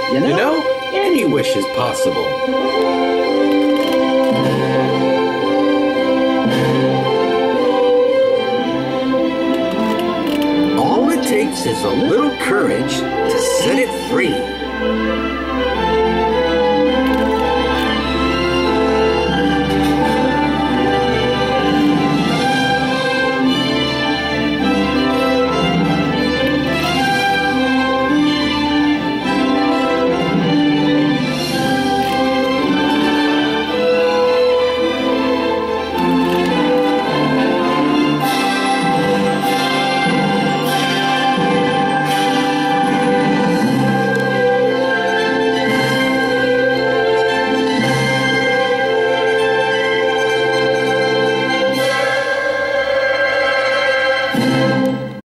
You know, any wish is possible. All it takes is a little courage to set it free.